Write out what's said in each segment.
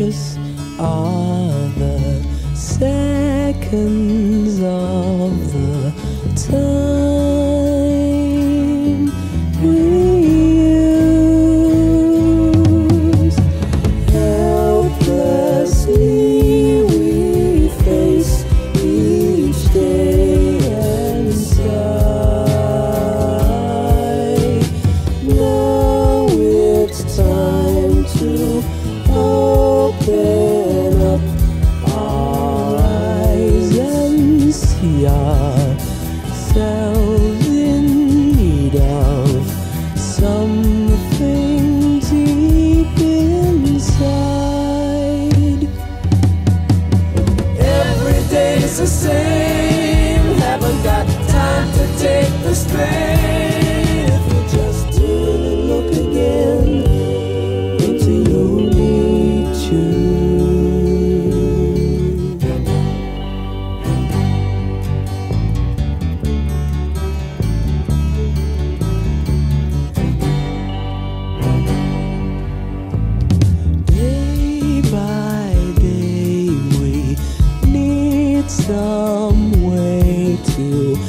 precious are the seconds of the time we use. Helplessly we face each day and sigh. Now it's time to open up our eyes and see ourselves in need of something deep inside. Every day's the same, haven't got time to take the strain. If you just turn and look again into your nature. Day by day we need some way to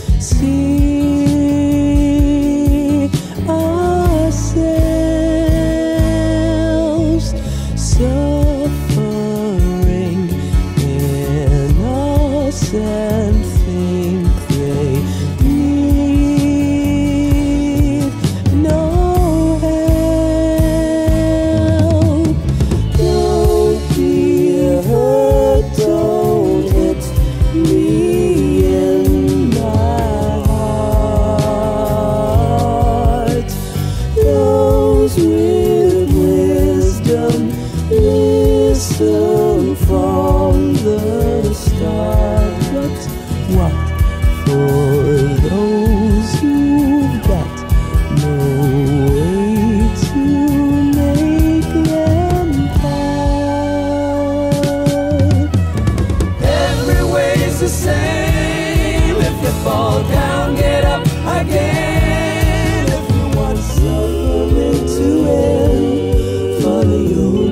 see ourselves suffering innocent, think they need no help. Don't be hurt, don't hit me in my heart. Those with wisdom, listen from the start. But what for those who've got no way to make them part? Every way's the same. If you fall down, get up again. If you want something to end, follow your